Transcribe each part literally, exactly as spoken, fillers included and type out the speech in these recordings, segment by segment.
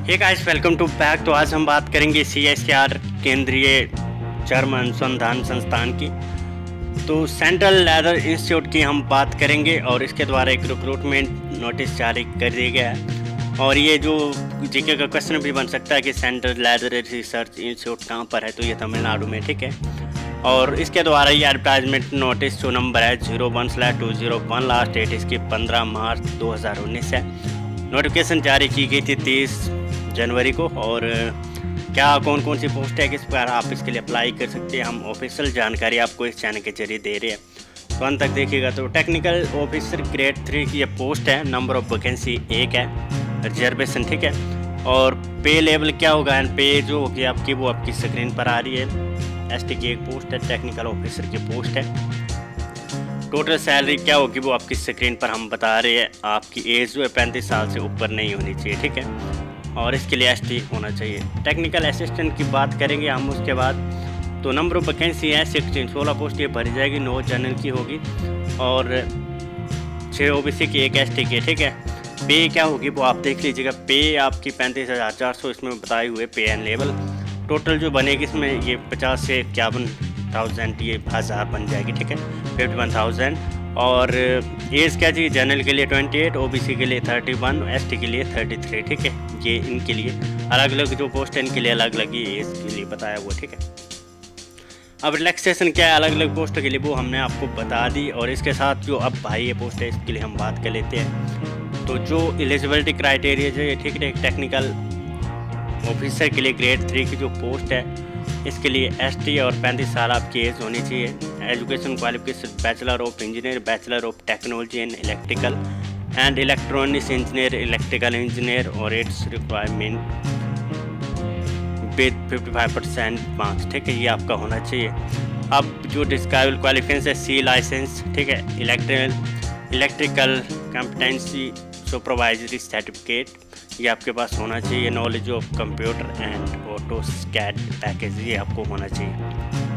Hey guys, welcome to back. तो आज हम बात करेंगे सी एस आर केंद्रीय चर्म अनुसंधान संस्थान की। तो सेंट्रल लेदर इंस्टीट्यूट की हम बात करेंगे और इसके द्वारा एक रिक्रूटमेंट नोटिस जारी कर दिया गया है। और ये जो जीके का क्वेश्चन भी बन सकता है कि सेंट्रल लेदर रिसर्च इंस्टीट्यूट कहाँ पर है, तो ये तमिलनाडु में, ठीक है। और इसके द्वारा ये एडवर्टाइजमेंट नोटिस जो नंबर है zero one slash two zero one, last date इसकी पंद्रह मार्च दो हज़ार उन्नीस है। नोटिफिकेशन जारी की गई थी तीस जनवरी को। और क्या कौन कौन सी पोस्ट है, किस पर आप इसके लिए अप्लाई कर सकते हैं, हम ऑफिशियल जानकारी आपको इस चैनल के जरिए दे रहे हैं, तो अंत तक देखिएगा। तो टेक्निकल ऑफिसर ग्रेड थ्री की ये पोस्ट है, नंबर ऑफ वैकेंसी एक है, रिजर्वेशन, ठीक है। और पे लेवल क्या होगा, एंड पे जो होगी आपकी वो आपकी स्क्रीन पर आ रही है। एस टी की एक पोस्ट है, टेक्निकल ऑफिसर की पोस्ट है। टोटल सैलरी क्या होगी वो आपकी स्क्रीन पर हम बता रहे हैं। आपकी एज जो है पैंतीस साल से ऊपर नहीं होनी चाहिए, ठीक है। और इसके लिए एस टी होना चाहिए। टेक्निकल असिस्टेंट की बात करेंगे हम उसके बाद। तो नंबर ऑफ वैकेंसी है सिक्सटीन, सोलह पोस्ट ये भरी जाएगी, नौ जनरल की होगी और छः ओ बी सी की, एक एस टी की, ठीक है। पे क्या होगी वो आप देख लीजिएगा। पे आपकी पैंतीस हज़ार चार सौ इसमें बताए हुए पे एंड लेवल। टोटल जो बनेगी इसमें ये पचास से इक्यावन थाउजेंड ये हज़ार बन जाएगी, ठीक है, फिफ्टी वन थाउजेंड। और एज क्या चाहिए, जनरल के लिए अट्ठाईस, ओबीसी के लिए इकतीस, एसटी के लिए तैंतीस, ठीक है। ये इनके लिए अलग अलग जो पोस्ट है, इनके लिए अलग अलग ये एज के लिए बताया हुआ, ठीक है। अब रिलैक्सेशन क्या है अलग अलग पोस्ट के लिए वो हमने आपको बता दी। और इसके साथ जो अब भाई ये पोस्ट है इसके लिए हम बात कर लेते हैं। तो जो एलिजिबिलिटी क्राइटेरिया जो है, ठीक है, टेक्निकल ऑफिसर के लिए ग्रेड थ्री की जो पोस्ट है इसके लिए एसटी और पैंतीस साल आपकी एज होनी चाहिए। Education qualification bachelor of engineer, bachelor of technology and electrical and electronics engineer, electrical engineer, और its requirement with fifty five percent marks, ठीक है, ये आपका होना चाहिए। अब जो डिस्क्राइबल क्वालिफिकेशन है, सी लाइसेंस, ठीक है, electrical electrical competency supervisory certificate ये आपके पास होना चाहिए। Knowledge of computer and AutoCAD package ये आपको होना चाहिए।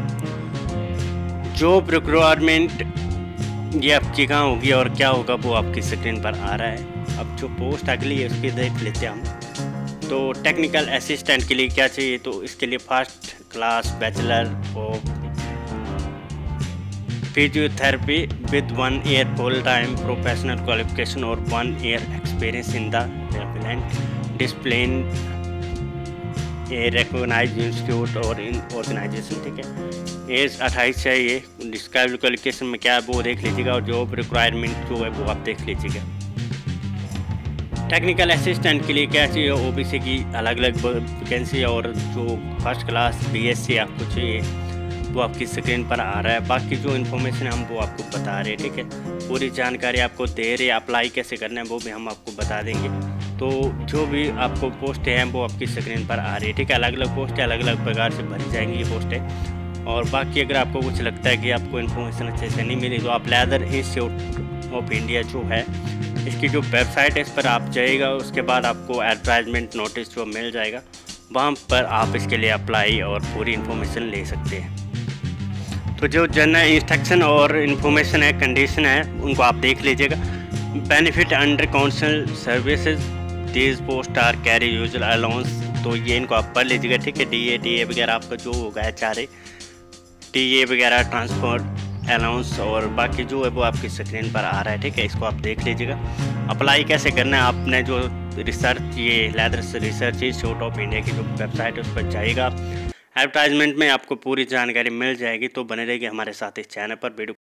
जॉब रिक्वायरमेंट ये आपकी कहाँ होगी और क्या होगा वो आपकी स्क्रीन पर आ रहा है। अब जो पोस्ट अगली है उसकी देख लेते हैं हम। तो टेक्निकल असिस्टेंट के लिए क्या चाहिए, तो इसके लिए first class bachelor of physiotherapy with one year full time professional qualification और one year experience in the development discipline a recognised institute और इन ऑर्गेनाइजेशन, ठीक है। एज अट्ठाईस है। ये डिस्क्राइब क्वालिफिकेशन में क्या है वो देख लीजिएगा, और जॉब रिक्वायरमेंट जो है वो आप देख लीजिएगा। टेक्निकल असिस्टेंट के लिए क्या चाहिए, ओबीसी की अलग अलग वैकेंसी, और जो फर्स्ट क्लास बीएससी आपको चाहिए वो आपकी स्क्रीन पर आ रहा है। बाकी जो इन्फॉर्मेशन है हम वो आपको बता रहे हैं, ठीक है, पूरी जानकारी आपको दे रहे हैं। अप्लाई कैसे करना है वो भी हम आपको बता देंगे। तो जो भी आपको पोस्ट हैं वो आपकी स्क्रीन पर आ रही है, ठीक है। अलग अलग पोस्ट है, अलग अलग प्रकार से भरी जाएंगी ये पोस्टें। और बाकी अगर आपको कुछ लगता है कि आपको इन्फॉर्मेशन अच्छे से नहीं मिली, तो आप लेदर इंस्टीट्यूट ऑफ इंडिया जो है इसकी जो वेबसाइट है इस पर आप जाइएगा, उसके बाद आपको एडवर्टाइजमेंट नोटिस जो मिल जाएगा, वहाँ पर आप इसके लिए अप्लाई और पूरी इन्फॉर्मेशन ले सकते हैं। तो जो जनरल इंस्ट्रक्शन और इन्फॉर्मेशन है, कंडीशन है, उनको आप देख लीजिएगा। Benefit under council services these post are carry usual allowance, तो ये इनको आप पढ़ लीजिएगा, ठीक है। डी ए टी ए वगैरह आपका जो होगा है, चारे टी ए वगैरह ट्रांसपोर्ट अलाउंस, और बाकी जो है वो आपकी स्क्रीन पर आ रहा है, ठीक है। इसको आप देख लीजिएगा। अप्लाई कैसे करना है, आपने जो रिसर्च ये leather research institute of India की जो वेबसाइट है उस पर जाइएगा। एडवर्टाइजमेंट में आपको पूरी जानकारी मिल जाएगी। तो बने रहेगी हमारे साथ इस चैनल पर। वीडियो